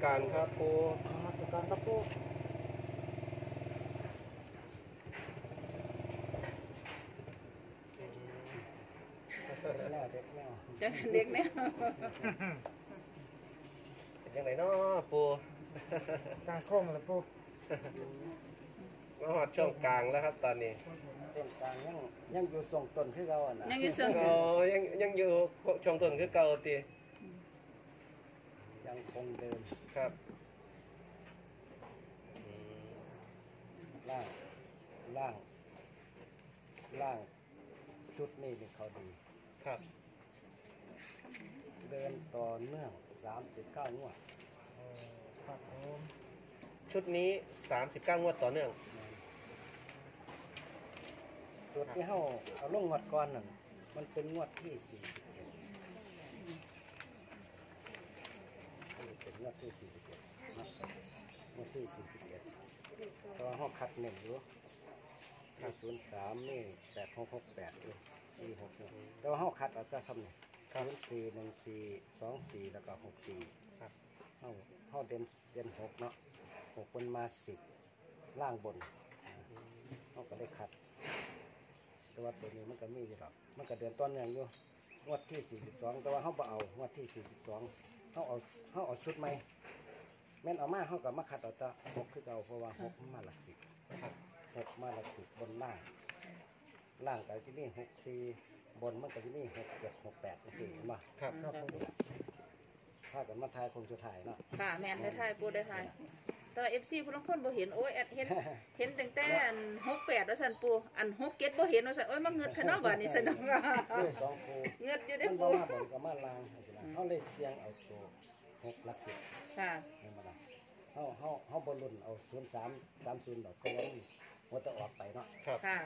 การครับปูนมัสการครับปูเด็กแนวเด็กแนวเป็นยังไงเนาะปูกลางโค้งเลยปูมาหอดช่วงกลางแล้วครับตอนนี้ต้นกลางยังอยู่ส่งต้นคือเราอ่ะนะยังอยู่ส่งต้นยังอยู่ช่วงต้นคือเก่าตียังคงเดิมครับล่างชุดนี้เป็นเขาดีครับเดินต่อเนื่อง39 งวดครับผมชุดนี้39 งวดต่อเนื่องจุดที่เอาลงงวดก่อนนั่นมันเป็นงวดที่41เป็นงวดที่41นะงวดที่41ตัวห้องคัด1อยู่03นี่8668ด้วย46ตัวห้องคัดเอาจะซ้ำนี่041424แล้วก็64 ครับห้องเด่น6เนาะ6บนมา10ล่างบนห้องก็ได้คัดแต่ว่าตัวนี้มันก็มีอยู่หรอกมันก็เดินต้นอย่างอยู่งวดที่42แต่ว่าเขาบ่เอางวดที่42เขาเอาชุดใหม่แม่นเอามาเขาก็มาคัดเอาแต่6คือเอาเพราะว่า6มาหลัก10 6มาหลัก10บนล่างก็ที่นี่64บนมันก็ที่นี่67 68จังซี่เห็นบ่ครับถ้ากันมาทายคงจะถ่ายเนาะค่ะแม่นได้ถ่ายปูได้ถ่ายแต่ FC ผู้ลางคนบ่เห็นโอ้ยแอดเห็นตั้งแต่อัน68ว่าซั่นปูอัน67บ่เห็นว่าซั่นโอ้ยมาเงิดขนาดบัดนี้ซั่นเนาะ 2คู่เงิดอยู่ได้ปูมันบ่มาบนก็มาล่างเฮาเลยเสียงเอาตัว6หลัก10 ค่ะเห็นบ่ล่ะเฮาบ่ลุ้นเอา03 30ดอกเพราะว่ามันจะออกไปเนาะค่ะ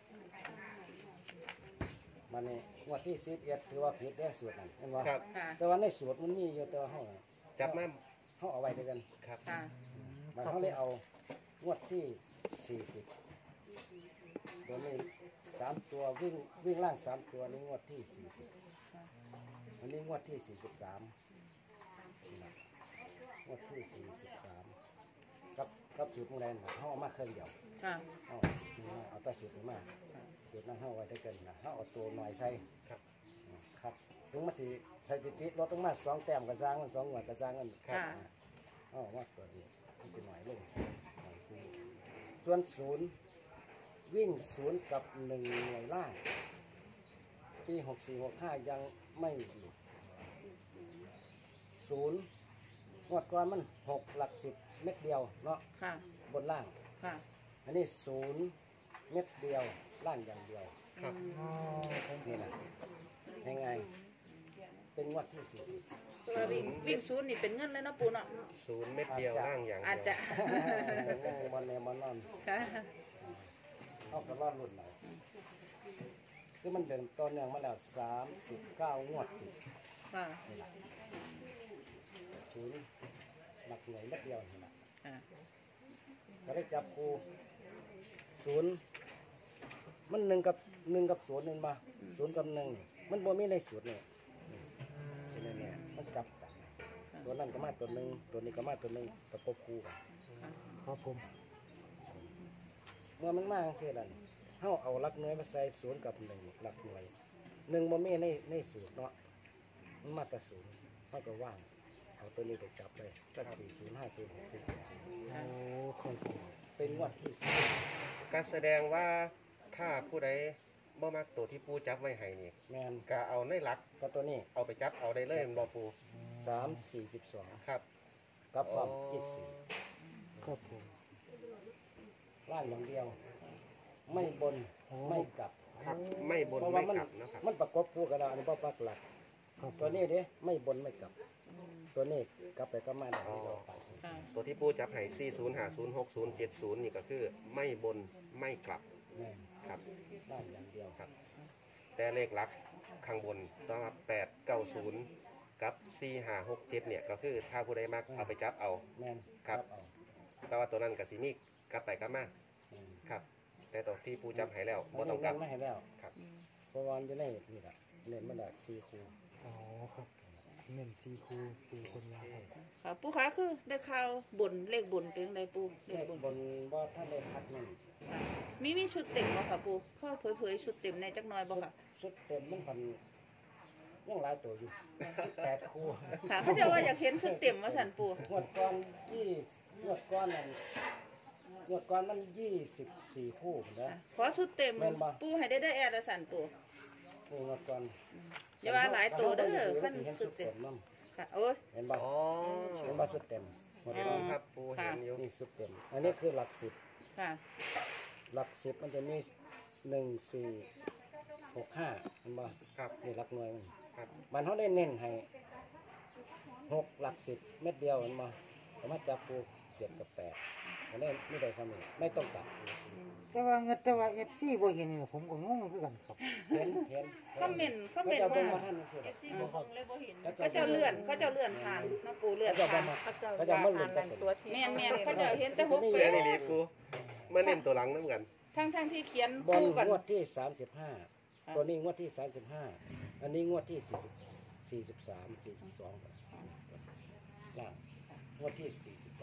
มันนี่งวดที่11ถือว่าผิดได้สูตรนั่นเห็นบ่ครับแต่ว่าในสูตรมันมีอยู่แต่ว่าเฮาจับมาเฮาเอาไว้ด้วยกันครับค่ะมันเฮาเลยเอางวดที่40ตัวนี้3ตัววิ่งล่าง3ตัวนี้งวดที่40อันนี้งวดที่43งวดที่43กับสูตรมื้อใดน่ะเฮาเอามาเครื่องเดียวค่ะเอาแต่สูตรนี้มาสูตรนั้นเฮาไว้ด้วยกันนะเฮาเอาตัวหน่อยใส่ครับถึงมันสิสถิติลดลงมา2แต้มก็สร้างมัน2งวดก็สร้างกันค่ะว่าตัวนี้มันจะหน่อยลงส่วน0วิ่ง0กับ1หน่วยล่างปี6465ยังไม่หลุด0งวดก่อนมัน6หลัก10เม็ดเดียวเนาะค่ะบนล่างค่ะอันนี้0เม็ดเดียวล่างอย่างเดียวครับนี่นะยังไงเป็นงวดที่40 ตัววิ่งศูนย์นี่เป็นเงินเลยเนาะปูเนาะ 0เม็ดเดียวล่างอย่างเดียวอาจจะบอลแนวบอลนอนค่ะเขาก็รอดรุ่นเราคือมันเดินต้นอย่างมาแล้ว39 งวดติดค่ะศูนย์หลักหน่วยเม็ดเดียวนี่แหละก็ได้จับคู0มัน1กับ0นึงมา0กับ1มันบ่มีในสูตรนี่เนี่ยมันกลับกันตัวนั้นก็มาตัวนึงตัวนี้ก็มาตัวนึงประกบคู่กันครับผมเมื่อมันมาเสียแล้วเฮาเอาหลักหน่วยมาใส่0กับ1หลักหน่วย1บ่มีในสูตรเนาะมันมาแต่0เฮาก็ว่างเอาตัวนี้ไปจับเลยจับ405060โอ้ค่อยเป็นงวดที่การแสดงว่าถ้าผู้ใดบ่มักตัวที่ปูจับไว้ให้นี่แม่นก็เอาในหลักก็ตัวนี้เอาไปจับเอาได้เลยบ่ปู 342 ครับกับความ24ครับผมล่างอย่างเดียวไม่บนไม่กลับครับไม่บนไม่กลับนะครับมันประกบคู่กันแล้วอันนี้บ่ปักหลักตัวนี้เด้ไม่บนไม่กลับตัวนี้กลับไปก็มาได้ตัวที่ปูจับให้40506070นี่ก็คือไม่บนไม่กลับครับได้อย่างเดียวครับแต่เลขหลักข้างบนต้อง890กับ4567เนี่ยก็คือถ้าผู้ใดมักเอาไปจับเอาครับแต่ว่าตัวนั้นก็สิมีกลับไปกลับมาครับแต่ตัวที่ปูจับให้แล้วบ่ต้องกลับไม่ให้แล้วครับเพราะว่าจะได้นี่แหละเล่นมาได้4คู่อ๋อครับเน้น4คู่ปูคนยาวให้ค่ะปูคะคือได้ข่าวบนเลขบนเป็นจังไดปูเลเลขขบนบนบ่ท่านได้คัดนั่นค่ะมีชุดเต็มบ่ค่ะปูพ่อเผยๆชุดเต็มในจักหน่อยบ่ค่ะชุดเต็มมันพันยังหลายตัวอยู่18คู่ค่ะเขาจะว่าอยากเห็นชุดเต็มว่าซั่นปูงวดก่อนงวดก่อนนั่นงวดก่อนมัน24คู่นะขอชุดเต็มแม่นบ่ปูให้ได้แอดว่าซั่นปูนี่งวดก่อนอย่าว่าหลายตัวเด้อคันเห็นชุชุดดเต็เต็มมนํค่ะโอ้ยเห็นบ่อ๋อเห็นบ่ชุดเต็มงวดเห็นก่อนครับปูเห็นอยู่นี่ชุดเต็มอันนี้คือหลักสิบค่ะหลักสิบมันจะมี1 4 6 5เห็นบ่ครับนี่หลักหน่วยมันครับมันเขาได้เน้นให้6หลัก10เม็ดเดียวเห็นบ่สามารถจับปู7กับ8อันนี้ไม่ได้ซ้ำนี่ไม่ต้องตัดแต่ว่า FC บ่เห็นนี่ผมก็งงคือกันครับเห็นคอมเมนต์ไม่เอาตรงมาว่าท่านนี่สิ FC บ่เบิ่งเลยบ่เห็นเขาเจ้าเลื่อนผ่านน้ำปูเลื่อนเขาจะผ่านมาเขาจะเขาจะมาลุ้นกันตัวที่แม่นเขาเจ้าเห็นแต่หกเล่นดีปูมาเล่นตัวหลังน้ำกันทั้งที่เขียนบอลคู่กันงวดที่35ตัวนี้งวดที่35อันนี้งวดที่43 42ล่างงวดที่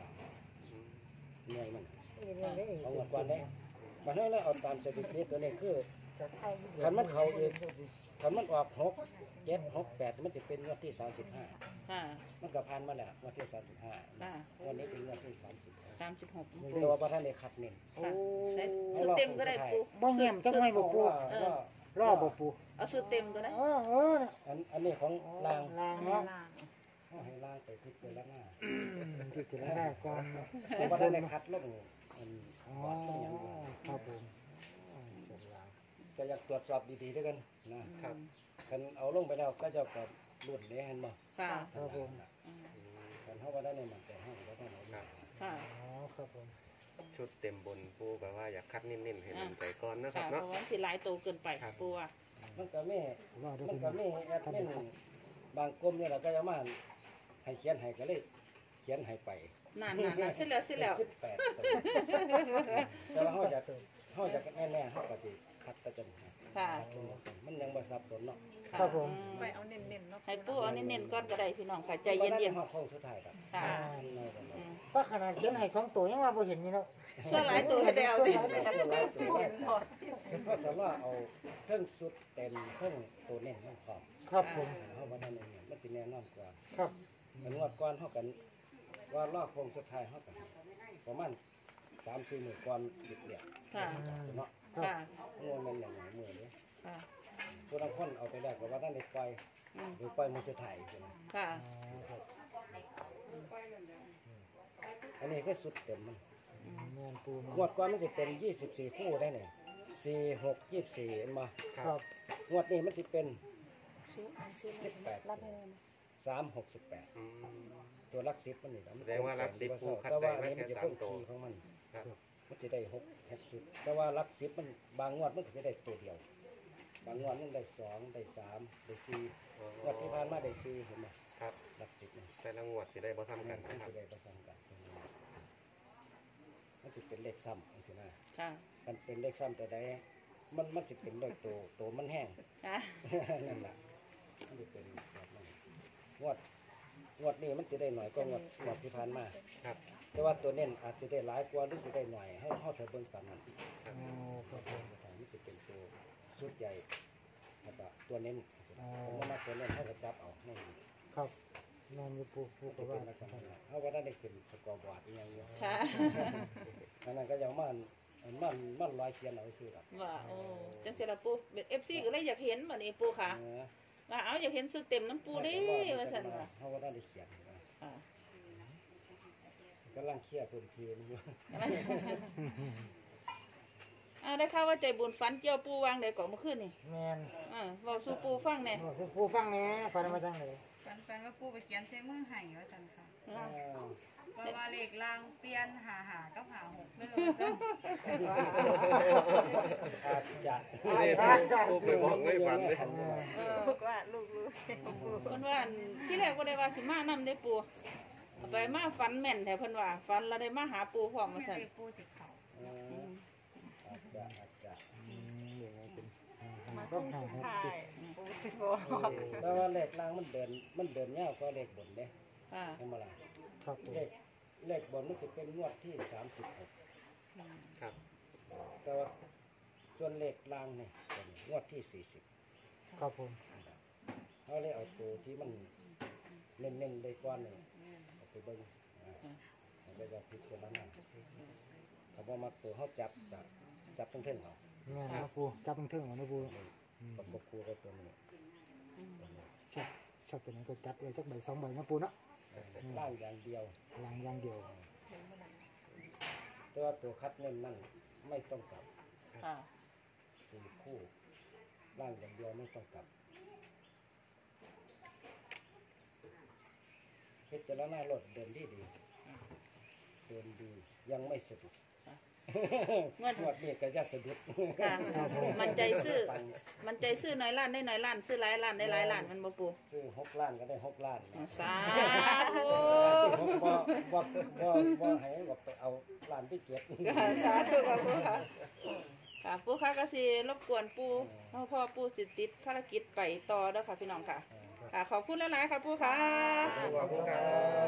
43หน่วยมันเอางวดก่อนได้มาให้แล้วเอาตามสถิติตัวนี้คือคันมันเข้าอีกคันมันออก6 7 6 8มันจะเป็นงวดที่35 ค่ะมันก็ผ่านมาแล้วงวดที่ค่ะ 35วันนี้เป็นงวดที่30 36 แต่ว่าพระท่านได้คัดเน้นค่ะสุดเต็มก็ได้ปูบ่แง้มจังไว้บ่ปูรอบ่ปูเอาสุดเต็มก็ได้อันนี้ของลางลางเนาะเขาให้ลางไปพิจารณาพิจารณาก่อนเพราะว่าท่านได้คัดลงอันอ๋อวัดลงอย่างเดียวครับผมส่วนลางก็อยากตรวจสอบดีๆด้วยกันนะครับคันเอาลงไปแล้วก็จะกับรุ่นนี้เห็นบ่ค่ะครับผมคันเขาว่าได้ในมันแต่ห้างแล้วท่านเอาครับค่ะอ๋อครับผมชุดเต็มบนปูก็ว่าอยากคัดนิ่มๆให้มันใจก่อนนะครัค่ะบเพเนาะราะว่าสิหลายโตเกินไปปูว่ามันก็ไม่รอดูมันพี่ก็น้องไม่แอดมินบางกรมเนี่ยเราก็จะมาให้เขียนให้ก็เลยเขียนให้ไปนั่นเสร็จแล้ว 18ตัวแต่ว่าเขาจะแน่ๆเขาก็สิคัดตะจันค่ะมันยังบ่สับสนเนาะครับผมไปเอาเน้นๆเนาะให้ปูเอาเน้นๆก่อนก็ได้พี่น้องค่ะใจเย็นๆโค้งสุดท้ายครับๆค่ะถ้าขนาดเขียนให้2ตัวยังว่าบ่เห็นนี่เนาะส่วนหลายตัวให้ได้เอาสิก็จะว่าเอาเครื่องสุดเต็มเครื่องตัวเน้นทั้งพร้อมครับผมเขาบ่ได้เนี่ยมันสิแน่นอนกว่าครับมันงวดก่อนเฮากันว่ารอบโค้งสุดท้ายเฮากันประมาณ 3-4 มื้อก่อนหยุดเรียกค่ะเนาะค่ะงวดมันอย่างมื้อนี้ค่ะผู้บางคนเอาไปแล้วก็ว่าได้ปล่อยหรือปล่อยมื้อสุดท้ายใช่ไหมค่ะอันนี้คือสุดเต็มมันแม่นปูงวดก่อนมันสิเป็น24คู่ได้นี่4 6 24เห็นบ่ครับงวดนี้มันสิเป็นรับให้ 3 6 18 อืมตัวลัก10มันนี่นะแสดงว่าลัก10ปูคัดแต่ได้ว่ามาอันนี้แค่มันจะสาเพิ่มมตัวคีย์ของมันครับมันจะได้6 สุดแต่ว่าลัก10มันบางงวดมันก็จะได้ตัวเดียว บางงวดมันได้2ได้3ได้4งวดที่ผ่านมาได้4เห็นไหมครับลัก10นี่แต่ละงวดสิได้บ่ซ้ำกันมันนะครับจะได้ประสานกันมันจะเป็นเลขซ้ำจังซี่นะค่ะมันเป็นเลขซ้ำแต่ใดมันจะเป็นโดยตัวมันแห้งค่ะนั่นแหละมันจะเป็นแบบนั้นงวดนี้มันจะได้หน่อยก็งวดที่ผ่านมาครับแต่ว่าตัวเน้นอาจจะได้หลายกว่าหรือจะได้หน่อยให้เข้าเธอเบิ่งตามนั้นอ๋อครับผมมันจะเป็นตัวชุดใหญ่แล้วก็ตัวเน้นอ๋อผมว่ามาตัวเน้นให้กระจับเอาไม่มีครับแม่นอยู่ปูปูจะก็เป็ว่านลักษณะนั้นเพราะว่าได้ขึ้นสกอร์บอร์ดอหยังเงี้ยค่ะอันนั้นก็ยังมันลอยเขียนเอาซื้อหรอกว่าโอ้จังสิล่ะปูเป็น FC ก็เลยอยากเห็นบัดนี้ปูค่ะเออว่าเอาอยากเห็นสุดเต็มน้ำปูเด้ว่าซั่นว่าเขาก็ได้เขียนนะค่ะกำลังเคลียร์พื้นที่มันอยู่ได้ข่าวว่าใจบุญฝันเกี่ยวปูวางได้ก่อนเมื่อคืนนี่แม่นเว้าสู่ปูฟังแหน่บอกสิปูฟังแหน่ฟันมาจังเลยแฟนๆว่าปูไปเขียนใส่มือให้ว่าจังค่ะอ้าวเพราะว่าเลขล่างเปลี่ยนหากับหาหกเลยอาจจะปูไปบอกไม่ฝันเลยลูกว่าลูกเพิ่นว่าที่แรกบ่ได้ว่าสิมานำได้ปูเอาไปมาฝันแม่นแท้เพิ่นว่าฝันแล้วได้มาหาปูพร้อมว่าซั่นเลขปูติดเขาอาจจะเดี๋ยวเป็นมาต้ต้ออง งหาถ่ายปูสิบอกแต่ว่าเลขล่างมันเดินยาวกว่าเลขบนเด้ค่ะเห็นบ่ล่ะครับผมเลขบนมันจะเป็นงวดที่36 ครับแต่ว่าส่วนเลขล่างนี่เป็นงวดที่40 ครับผมเขาเลยเอาตัวที่มันเน้นๆได้ก่อนนี่เอาไปเบิ่งเอาไปจะพิจารณาถ้าบ่มักตัวเขาจับทั้งเท่งเขาแม่นนะปูจับเทิงๆเอานะปูประกบคู่กับตัวนี้ชอบตัวนั้นก็จับเลยจักใบสองใบนะปูเนาะล่างอย่างเดียวลางอย่างเดียวแต่ว่าตัวคัดเน้นนั่นไม่ต้องกลับค่ะ 4 คู่ล่างอย่างเดียวไม่ต้องกลับพิจารณารถเดินดีเดินดียังไม่สะดุดเงินงวดนี้ก็จะสะดุดค่ะมันใจซื้อน้อยล้านได้น้อยล้านซื้อหลายล้านได้หลายล้านมันบ่ปูซื้อ6 ล้านก็ได้6 ล้านนะสาธุบ่ให้ก็ไปเอาล้านที่เก็บค่ะสาธุค่ะปูค่ะค่ะปูค่ะก็สิรบกวนปูเพราะปูสิติดภารกิจไปต่อเด้อค่ะพี่น้องค่ะค่ะขอบคุณหลายๆค่ะปูค่ะขอบคุณครับ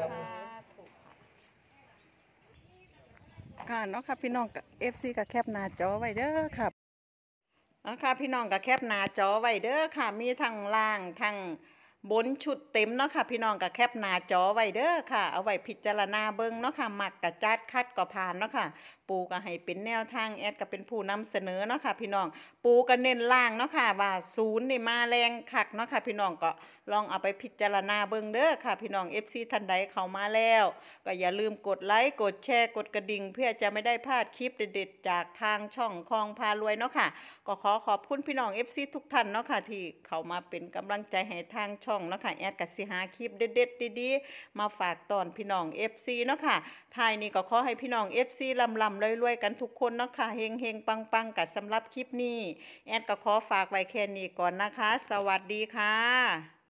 ค่ะเนาะค่ะพี่น้องกับ FC กับแคปหน้าจอไว้เด้อครับค่ะพี่น้องกับแคปหน้าจอไว้เด้อค่ะมีทั้งล่างทั้งบนชุดเต็มเนาะค่ะพี่น้องกับแคปหน้าจอไว้เด้อค่ะเอาไว้พิจารณาเบิ่งเนาะค่ะมักกับจัดคัดก็ผ่านเนาะค่ะปูก็ให้เป็นแนวทางแอดก็เป็นผู้นำเสนอเนาะค่ะพี่น้องปูก็เน้นล่างเนาะค่ะว่า0นี่มาแรงคักเนาะค่ะพี่น้องก็ลองเอาไปพิจารณาเบิ่งเด้อค่ะพี่น้อง FC ท่านใดเข้ามาแล้วก็อย่าลืมกดไลค์กดแชร์กดกระดิ่งเพื่อจะไม่ได้พลาดคลิปเด็ดๆจากทางช่องคลองพารวยเนาะค่ะก็ขอขอบคุณพี่น้อง FC ทุกท่านเนาะค่ะที่เข้ามาเป็นกำลังใจให้ทางช่องเนาะค่ะแอดก็สิหาคลิปเด็ดๆดีๆมาฝากตอนพี่น้อง FC เนาะค่ะท้ายนี้ก็ขอให้พี่น้อง FC ลำรวยๆกันทุกคนเนาะค่ะเฮงๆปังๆกับสำหรับคลิปนี้แอดก็ขอฝากไว้แค่นี้ก่อนนะคะสวัสดีค่ะ